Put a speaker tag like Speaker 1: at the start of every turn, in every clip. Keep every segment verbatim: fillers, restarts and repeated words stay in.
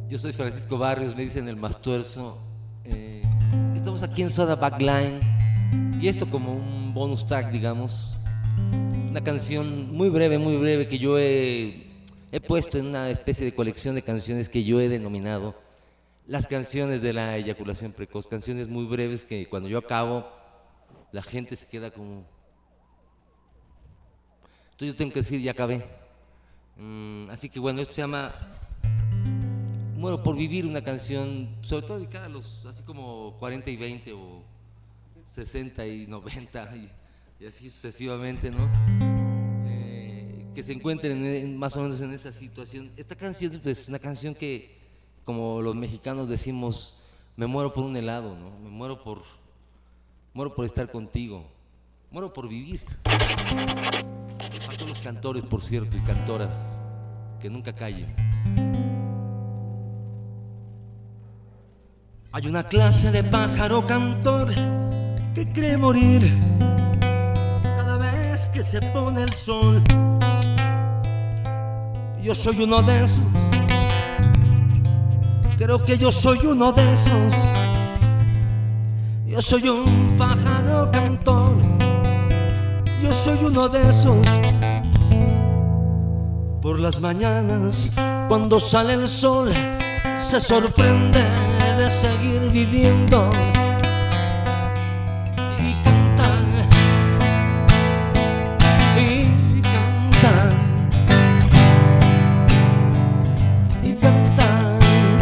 Speaker 1: Yo soy Francisco Barrios, me dicen el Mastuerzo. Eh, estamos aquí en Soda Backline y esto como un bonus track, digamos. Una canción muy breve, muy breve que yo he, he puesto en una especie de colección de canciones que yo he denominado las canciones de la eyaculación precoz. Canciones muy breves que cuando yo acabo la gente se queda como... Entonces yo tengo que decir, ya acabé. Mm, así que bueno, esto se llama Muero por Vivir, una canción sobre todo dedicada a los así como cuarenta y veinte o sesenta y noventa y, y así sucesivamente, ¿no? Eh, que se encuentren en, en, más o menos en esa situación. Esta canción es pues, una canción que, como los mexicanos decimos, me muero por un helado, ¿no? Me muero por, muero por estar contigo, muero por vivir. A todos los cantores, por cierto, y cantoras, que nunca callen.
Speaker 2: Hay una clase de pájaro cantor que cree morir cada vez que se pone el sol. Yo soy uno de esos, creo que yo soy uno de esos. Yo soy un pájaro cantor, yo soy uno de esos. Por las mañanas, cuando sale el sol, se sorprende de seguir viviendo y cantar, y cantar, y cantar.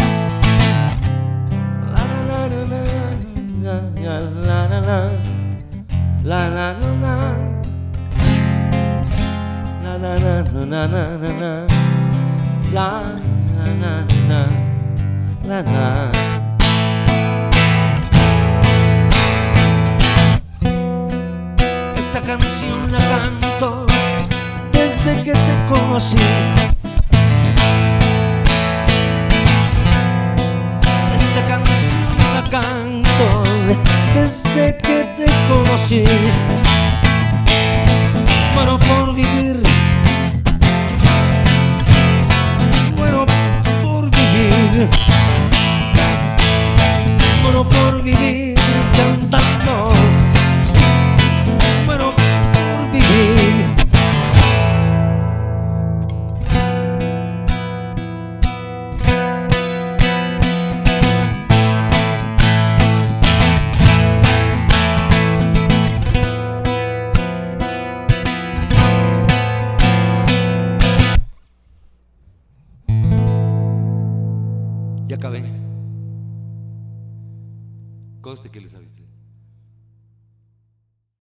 Speaker 2: La la la la la la la la la la la. La la la la la la la la la la la. Esta canción la canto desde que te conocí. Esta canción la canto desde que te conocí. Muero por vivir, muero por vivir, muero por vivir cantando, muero por vivir.
Speaker 1: Ya acabé. Conste que les avisé.